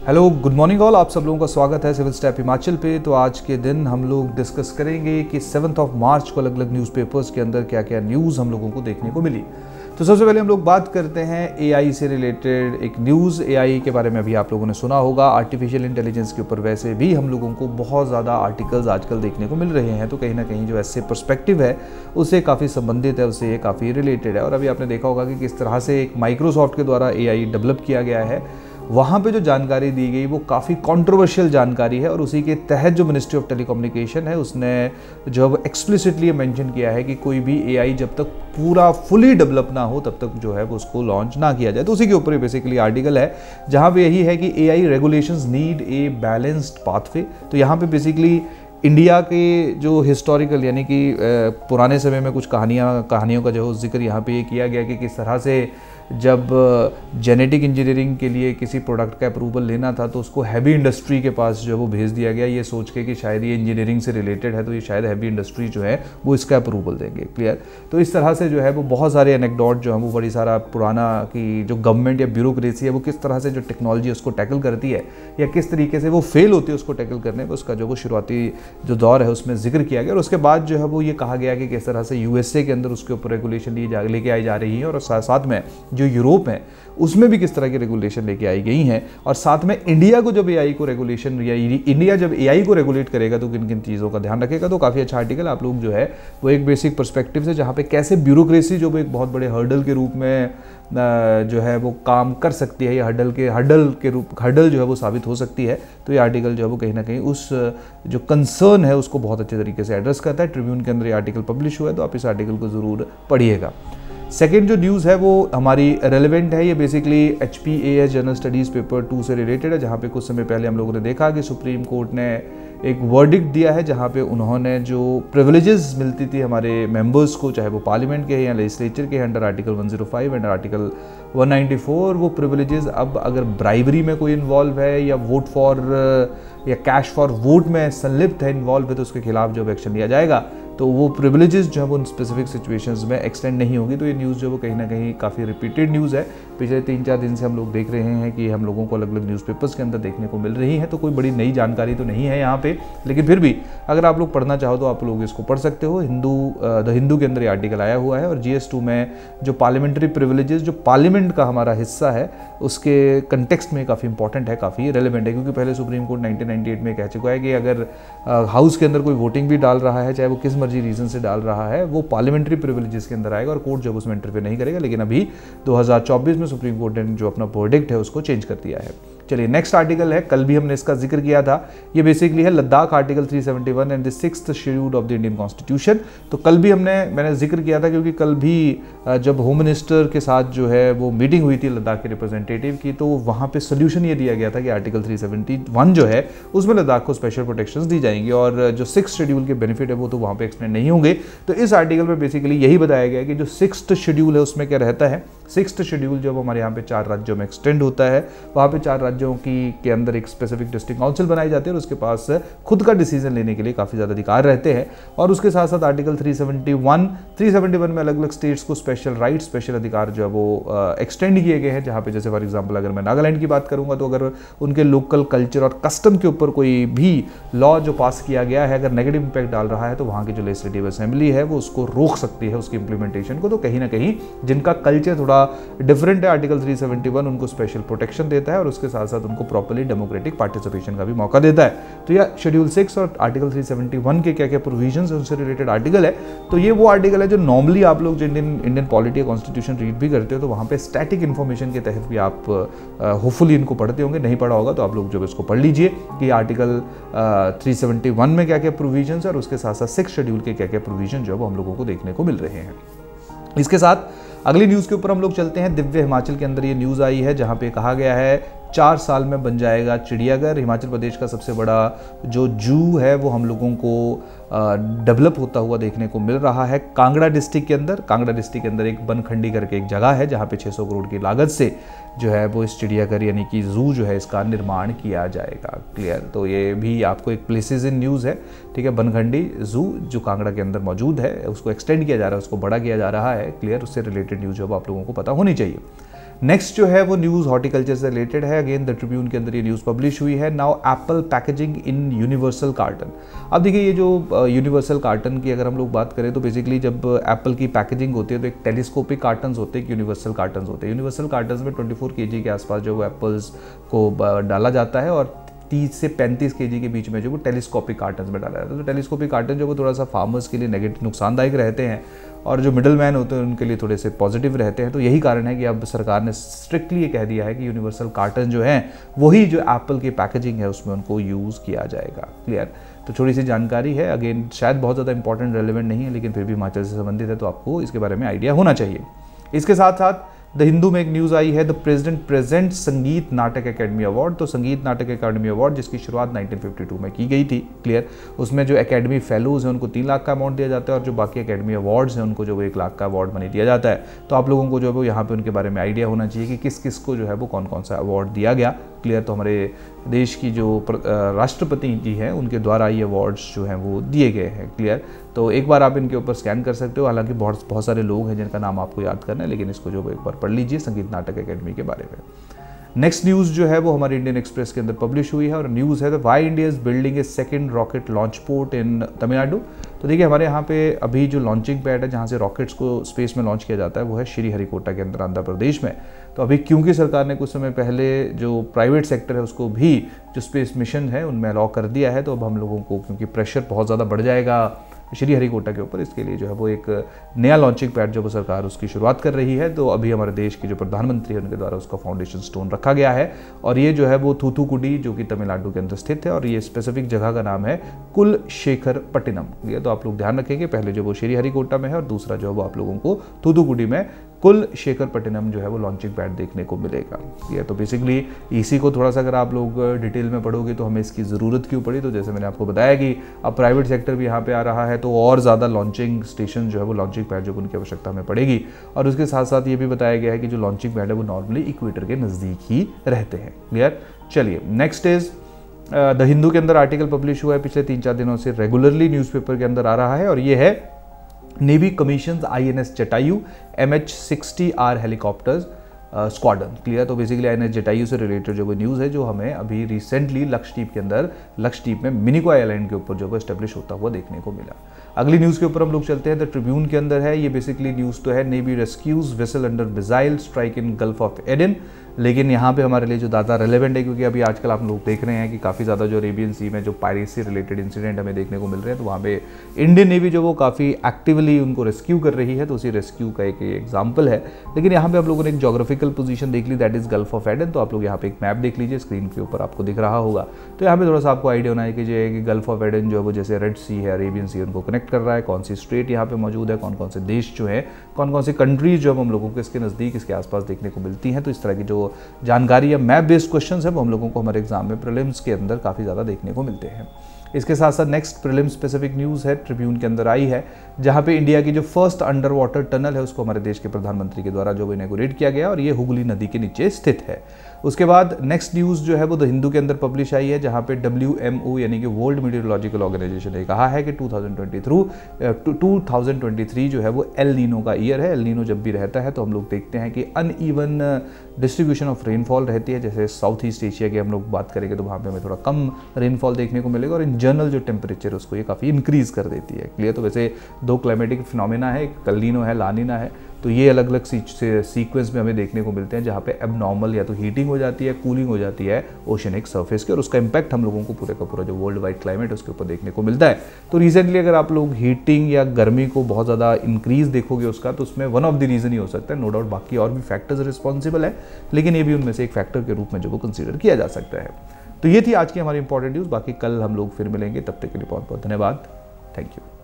Hello good morning all, आप सब लोगों का स्वागत है सिविल स्टेप हिमाचल पे। तो आज के दिन हम लोग डिस्कस करेंगे कि 7 मार्च को अलग अलग न्यूज़पेपर्स के अंदर क्या क्या न्यूज़ हम लोगों को देखने को मिली। तो सबसे पहले हम लोग बात करते हैं एआई से रिलेटेड एक न्यूज़। एआई के बारे में अभी आप लोगों ने सुना होगा, आर्टिफिशियल इंटेलिजेंस के ऊपर वैसे भी हम लोगों को बहुत ज़्यादा आर्टिकल्स आजकल देखने को मिल रहे हैं। तो कहीं ना कहीं जो ऐसे पर्सपेक्टिव है उससे काफ़ी संबंधित है, उससे ये काफ़ी रिलेटेड है। और अभी आपने देखा होगा कि किस तरह से एक माइक्रोसॉफ्ट के द्वारा एआई डेवलप किया गया है, वहाँ पे जो जानकारी दी गई वो काफ़ी कंट्रोवर्शियल जानकारी है। और उसी के तहत जो मिनिस्ट्री ऑफ टेलीकम्युनिकेशन है उसने जो है एक्सप्लिसिटली मेंशन किया है कि कोई भी एआई जब तक पूरा फुली डेवलप ना हो तब तक जो है वो उसको लॉन्च ना किया जाए। तो उसी के ऊपर बेसिकली आर्टिकल है जहाँ पे यही है कि AI regulations need a balanced pathway. तो यहाँ पे बेसिकली इंडिया के जो हिस्टोरिकल यानी कि पुराने समय में कुछ कहानियों का जो जिक्र यहाँ पे ये किया गया कि किस तरह से जब जेनेटिक इंजीनियरिंग के लिए किसी प्रोडक्ट का अप्रूवल लेना था तो उसको हैवी इंडस्ट्री के पास जो है वो भेज दिया गया, ये सोच के कि शायद ये इंजीनियरिंग से रिलेटेड है तो ये शायद हैवी इंडस्ट्री जो है वो इसका अप्रूवल देंगे। क्लियर। तो इस तरह से जो है वो बहुत सारे एनेक्डोट जो है वो बड़ी सारा पुराना कि जो गवर्नमेंट या ब्यूरोक्रेसी है वो किस तरह से जो टेक्नोलॉजी उसको टैकल करती है या किस तरीके से वो फेल होती है उसको टैकल करने में, उसका जो वो शुरुआती जो दौर है उसमें जिक्र किया गया। और उसके बाद जो है वो ये कहा गया कि किस तरह से यूएसए के अंदर उसके ऊपर रेगुलेशन लेके आई जा रही है और साथ में जो यूरोप है उसमें भी किस तरह की रेगुलेशन लेके आई गई हैं। और साथ में इंडिया को जब एआई को रेगुलेशन या इंडिया जब एआई को रेगुलेट करेगा तो किन किन चीज़ों का ध्यान रखेगा। तो काफ़ी अच्छा आर्टिकल आप लोग जो है वो एक बेसिक पर्सपेक्टिव से जहाँ पे कैसे ब्यूरोक्रेसी जो एक बहुत बड़े हर्डल के रूप में जो है वो काम कर सकती है या हर्डल जो है वो साबित हो सकती है। तो ये आर्टिकल जो है वो कहीं ना कहीं उस जो कंसर्न है उसको बहुत अच्छे तरीके से एड्रेस करता है। ट्रिब्यून के अंदर ये आर्टिकल पब्लिश हुआ है तो आप इस आर्टिकल को ज़रूर पढ़िएगा। सेकेंड जो न्यूज़ है वो हमारी रेलेवेंट है, ये basically HPAS general studies paper 2 से रिलेटेड है, जहाँ पे कुछ समय पहले हम लोगों ने देखा कि सुप्रीम कोर्ट ने एक वर्डिक्ट दिया है जहाँ पे उन्होंने जो प्रिविलेजेस मिलती थी हमारे मेंबर्स को, चाहे वो पार्लियामेंट के या लेजिस्लेचर के अंडर आर्टिकल 105 अंडर आर्टिकल 194, वो प्रिविलेजेस अब अगर ब्राइबरी में कोई इन्वॉल्व है या वोट फॉर या कैश फॉर वोट में संलिप्त है, इन्वॉल्व है, तो उसके खिलाफ जो एक्शन लिया जाएगा तो वो प्रिविलेजेस जो है वो उन स्पेसिफिक सिचुएशंस में एक्सटेंड नहीं होगी। तो ये न्यूज़ जो वो कहीं ना कहीं काफ़ी रिपीटेड न्यूज़ है, पिछले 3-4 दिन से हम लोग देख रहे हैं कि हम लोगों को अलग अलग न्यूज़पेपर्स के अंदर देखने को मिल रही है। तो कोई बड़ी नई जानकारी तो नहीं है यहाँ पे, लेकिन फिर भी अगर आप लोग पढ़ना चाहो तो आप लोग इसको पढ़ सकते हो। द हिंदू के अंदर ये आर्टिकल आया हुआ है और GS2 में जो पार्लियामेंट्री प्रिविलेजेस जो पार्लियामेंट का हमारा हिस्सा है उसके कंटेक्स्ट में काफ़ी इंपॉर्टेंट है, काफ़ी रेलेवेंट है। क्योंकि पहले सुप्रीम कोर्ट 1998 में कह चुका है कि अगर हाउस के अंदर कोई वोटिंग भी डाल रहा है, चाहे वो किस मर्जी रीज़न से डाल रहा है, वो पार्लियामेंट्री प्रिविलेजेस के अंदर आएगा और कोर्ट जब उसमें इंटरफेयर नहीं करेगा। लेकिन अभी 2024 में सुप्रीम कोर्ट ने जो अपना वर्डिक्ट है उसको चेंज कर दिया है। चलिए नेक्स्ट आर्टिकल है, कल भी हमने इसका जिक्र किया था, ये बेसिकली है Ladakh article 371 and the 6th schedule of the Indian constitution. तो कल भी मैंने जिक्र किया था क्योंकि कल भी जब होम मिनिस्टर के साथ जो है वो मीटिंग हुई थी लद्दाख के रिप्रेजेंटेटिव की, तो वहाँ पे सोल्यूशन ये दिया गया था कि आर्टिकल 371 जो है उसमें लद्दाख को स्पेशल प्रोटेक्शंस दी जाएंगी और जो 6th शेड्यूल के बेनिफिट है वो तो वहाँ पे एक्सटेंड नहीं होंगे। तो इस आर्टिकल में बेसिकली यही बताया गया है कि जो 6th शेड्यूल है उसमें क्या रहता है। 6th शेड्यूल जब हमारे यहाँ पे 4 राज्यों में एक्सटेंड होता है, वहाँ पे 4 राज्यों के अंदर एक स्पेसिफिक डिस्ट्रिक्ट काउंसिल बनाई जाती है और उसके पास खुद का डिसीजन लेने के लिए काफ़ी ज़्यादा अधिकार रहते हैं। और उसके साथ साथ आर्टिकल 371 में अलग अलग स्टेट्स को स्पेशल राइट, स्पेशल अधिकार जो है वो एक्सटेंड किए गए हैं। जहाँ पे जैसे फॉर एग्जांपल अगर मैं नागालैंड की बात करूँगा तो अगर उनके लोकल कल्चर और कस्टम के ऊपर कोई भी लॉ जो पास किया गया है अगर नेगेटिव इंपैक्ट डाल रहा है तो वहाँ की जो लेजिस्लेटिव असेंबली है वो उसको रोक सकती है उसकी इंप्लीमेंटेशन को। तो कहीं ना कहीं जिनका कल्चर थोड़ा डिफरेंट है, आर्टिकल 371 उनको स्पेशल प्रोटेक्शन देता है और उसके साथ साथ उनको प्रॉपर्ली डेमोक्रेटिक पार्टिसिपेशन का भी मौका देता है। तो यह शेड्यूल 6 और आर्टिकल 371 के क्या क्या प्रोविजंस है उनसे रिलेटेड आर्टिकल है। तो ये वो आर्टिकल है जो नॉर्मली आप लोग जो इंडियन पॉलिटी या कॉन्स्टिट्यूशन रीड भी करते हो तो वहाँ पे स्टैटिक इन्फॉर्मेशन के तहत भी आप होपफुली इनको पढ़ते होंगे। नहीं पढ़ा होगा तो आप लोग जो इसको पढ़ लीजिए कि आर्टिकल 371 में क्या क्या प्रोविजंस है और उसके साथ साथ 6th शेड्यूल के क्या क्या प्रोविजन जो है वो हम लोगों को देखने को मिल रहे हैं। इसके साथ अगली न्यूज़ के ऊपर हम लोग चलते हैं। दिव्य हिमाचल के अंदर ये न्यूज़ आई है जहाँ पे कहा गया है 4 साल में बन जाएगा चिड़ियाघर। हिमाचल प्रदेश का सबसे बड़ा जो जू है वो हम लोगों को डेवलप होता हुआ देखने को मिल रहा है कांगड़ा डिस्ट्रिक्ट के अंदर एक बनखंडी करके एक जगह है जहाँ पे 600 करोड़ की लागत से जो है वो इस चिड़ियाघर यानी कि जू जो है इसका निर्माण किया जाएगा। क्लियर। तो ये भी आपको एक प्लेसेस इन न्यूज़ है, ठीक है। बनखंडी जू जो कांगड़ा के अंदर मौजूद है उसको एक्सटेंड किया जा रहा है, उसको बड़ा किया जा रहा है। क्लियर। उससे रिलेटेड न्यूज़ जो आप लोगों को पता होनी चाहिए। नेक्स्ट जो है वो न्यूज़ हॉर्टिकल्चर से रिलेटेड है। अगेन द ट्रिब्यून के अंदर ये न्यूज़ पब्लिश हुई है। Now apple packaging in universal carton. अब देखिए ये जो यूनिवर्सल कार्टन की अगर हम लोग बात करें तो बेसिकली जब एप्पल की पैकेजिंग होती है तो एक टेलीस्कोपिक कार्टन्स होते हैं, एक यूनिवर्सल कार्टन्स होते हैं। यूनिवर्सल कार्टन्स में 24 kg के आसपास जो वो एप्पल्स को डाला जाता है और 30 से 35 kg के बीच में जो वो टेलीस्कोपिक कार्टन्स में डाला जाता है। तो टेलीस्कोपिक कार्टन जो वो थोड़ा सा फार्मर्स के लिए नेगेटिव नुकसानदायक रहते हैं और जो मिडल मैन होते हैं उनके लिए थोड़े से पॉजिटिव रहते हैं। तो यही कारण है कि अब सरकार ने स्ट्रिक्टली ये कह दिया है कि यूनिवर्सल कार्टन जो है वही जो एप्पल की पैकेजिंग है उसमें उनको यूज़ किया जाएगा। क्लियर? तो थोड़ी सी जानकारी है, अगेन शायद बहुत ज़्यादा इंपॉर्टेंट रेलिवेंट नहीं है लेकिन फिर भी हिमाचल से संबंधित है तो आपको इसके बारे में आइडिया होना चाहिए। इसके साथ साथ द हिंदू में एक न्यूज़ आई है, द प्रेसिडेंट प्रेजेंट संगीत नाटक एकेडमी अवार्ड। तो संगीत नाटक एकेडमी अवार्ड जिसकी शुरुआत 1952 में की गई थी। क्लियर? उसमें जो एकेडमी फेलोज़ हैं उनको 3 लाख का अमाउंट दिया जाता है और जो बाकी एकेडमी अवार्ड्स हैं उनको जो वो 1 लाख का अवार्ड मनी दिया जाता है। तो आप लोगों को जो है वो यहाँ पे उनके बारे में आइडिया होना चाहिए कि किस किस को जो है वो कौन कौन सा अवार्ड दिया गया। क्लियर? तो हमारे देश की जो राष्ट्रपति जी हैं उनके द्वारा ये अवार्ड्स जो हैं वो दिए गए हैं। क्लियर? तो एक बार आप इनके ऊपर स्कैन कर सकते हो। हालांकि बहुत सारे लोग हैं जिनका नाम आपको याद करना है लेकिन इसको जो एक बार पढ़ लीजिए संगीत नाटक एकेडमी के बारे में। नेक्स्ट न्यूज़ जो है वो हमारी इंडियन एक्सप्रेस के अंदर पब्लिश हुई है और न्यूज़ है why India is building a second rocket launch port in Tamil Nadu. तो देखिए हमारे यहाँ पे अभी जो लॉन्चिंग पैड है जहाँ से रॉकेट्स को स्पेस में लॉन्च किया जाता है वो है श्रीहरिकोटा के अंदर आंध्र प्रदेश में। तो अभी क्योंकि सरकार ने कुछ समय पहले जो प्राइवेट सेक्टर है उसको भी जो स्पेस मिशन है उनमें अलाउ कर दिया है, तो अब हम लोगों को क्योंकि प्रेशर बहुत ज़्यादा बढ़ जाएगा श्रीहरिकोटा के ऊपर, इसके लिए जो है वो एक नया लॉन्चिंग पैड जो वो सरकार उसकी शुरुआत कर रही है। तो अभी हमारे देश के जो प्रधानमंत्री हैं उनके द्वारा उसका फाउंडेशन स्टोन रखा गया है और ये जो है वो थूथुकुडी जो कि तमिलनाडु के अंदर स्थित है और ये स्पेसिफिक जगह का नाम है कुलशेखरपट्टिनम। ये तो आप लोग ध्यान रखेंगे, पहले जो वो श्रीहरिकोटा में है और दूसरा जो है वो आप लोगों को थूथुकुडी में कुलशेखरपट्टिनम जो है वो लॉन्चिंग पैड देखने को मिलेगा। ये तो बेसिकली इसी को थोड़ा सा अगर आप लोग डिटेल में पढ़ोगे तो हमें इसकी ज़रूरत क्यों पड़ी। तो जैसे मैंने आपको बताया कि अब प्राइवेट सेक्टर भी यहाँ पे आ रहा है तो और ज़्यादा लॉन्चिंग स्टेशन जो है वो लॉन्चिंग पैड जो उनकी आवश्यकता हमें पड़ेगी। और उसके साथ साथ ये भी बताया गया है कि जो लॉन्चिंग पैड है वो नॉर्मली इक्वेटर के नज़दीक ही रहते हैं। क्लियर? चलिए नेक्स्ट इज द हिंदू के अंदर आर्टिकल पब्लिश हुआ है, पिछले 3-4 दिनों से रेगुलरली न्यूज़पेपर के अंदर आ रहा है और ये है navy commissions INS Jatayu MH-60R helicopters squadron. Clear? तो बेसिकली INS जटायु से रिलेटेड जो वो न्यूज़ है जो हमें अभी रिसेंटली लक्षद्वीप के अंदर लक्षद्वीप में मिनिकॉय आइलैंड के ऊपर जो वो एस्टेब्लिश होता हुआ देखने को मिला। अगली न्यूज़ के ऊपर हम लोग चलते हैं, द ट्रिब्यून के अंदर है। ये बेसिकली न्यूज़ तो है navy rescues vessel under missile strike in Gulf of Aden, लेकिन यहाँ पे हमारे लिए जो ज़्यादा रेलेवेंट है क्योंकि अभी आजकल आप लोग देख रहे हैं कि काफ़ी ज़्यादा जो अरेबियन सी में जो पायरेसी रिलेटेड इंसिडेंट हमें देखने को मिल रहे हैं तो वहाँ पे इंडियन नेवी जो वो काफ़ी एक्टिवली उनको रेस्क्यू कर रही है, तो उसी रेस्क्यू का एक एग्जाम्पल है। लेकिन यहाँ पे आप लोगों ने एक जोग्राफिकल पोजीशन देख ली, that is Gulf of Aden. तो आप लोग यहाँ पे एक मैप देख लीजिए, स्क्रीन के ऊपर आपको दिख रहा होगा। तो यहाँ पे थोड़ा सा आपको आइडिया होना चाहिए कि गल्फ ऑफ एडन जो है वो जैसे रेड सी है, अरेबियन सी उनको कनेक्ट कर रहा है, कौन सी स्ट्रेट यहाँ पे मौजूद है, कौन कौन से देश जो है, कौन कौन सी कंट्रीज जो हम लोगों को इसके नज़दीक इसके आसपास देखने को मिलती हैं। तो इस तरह की जो जानकारी या मैप बेस्ड क्वेश्चंस है वो हम लोगों को हमारे एग्जाम में प्रीलिम्स के अंदर काफ़ी ज़्यादा देखने को मिलते हैं। इसके साथ साथ नेक्स्ट प्रीलिम स्पेसिफिक न्यूज़ है ट्रिब्यून के अंदर आई है जहाँ पे इंडिया की जो फर्स्ट अंडर वाटर टनल है उसको हमारे देश के प्रधानमंत्री के द्वारा जो इनॉग्रेट किया गया और ये हुगली नदी के नीचे स्थित है। उसके बाद नेक्स्ट न्यूज़ जो है वो द हिंदू के अंदर पब्लिश आई है जहाँ पे WMO यानी कि वर्ल्ड मीटियोरोलॉजिकल ऑर्गेनाइजेशन ने कहा है कि 2023 जो है वो एल नीनो का ईयर है। एल नीनो जब भी रहता है तो हम लोग देखते हैं कि अनइवन डिस्ट्रीब्यूशन ऑफ रेनफॉल रहती है। जैसे साउथ ईस्ट एशिया की हम लोग बात करेंगे तो वहाँ पे हमें थोड़ा कम रेनफॉल देखने को मिलेगा और इन जनरल जो टेम्परेचर है उसको ये काफ़ी इंक्रीज़ कर देती है। क्लियर? तो वैसे 2 क्लाइमेटिक फिनोमेना है, एक कल्नीनो है, लानीना है। तो ये अलग अलग सीक्वेंस में हमें देखने को मिलते हैं जहाँ पे एबनॉर्मल या तो हीटिंग हो जाती है, कूलिंग हो जाती है ओशनिक सरफेस के और उसका इंपैक्ट हम लोगों को पूरे का पूरा जो वर्ल्ड वाइड क्लाइमेट है उसके ऊपर देखने को मिलता है। तो रिसेंटली अगर आप लोग हीटिंग या गर्मी को बहुत ज़्यादा इंक्रीज देखोगे उसका तो उसमें वन ऑफ द रीज़न ही हो सकता है। नो डाउट बाकी और भी फैक्टर्स रिस्पॉन्सिबल है लेकिन ये भी उनमें से एक फैक्टर के रूप में जो वो कंसिडर किया जा सकता है। तो ये थी आज की हमारी इंपॉर्टेंट न्यूज़। बाकी कल हम लोग फिर मिलेंगे, तब तक के लिए बहुत बहुत धन्यवाद। Thank you.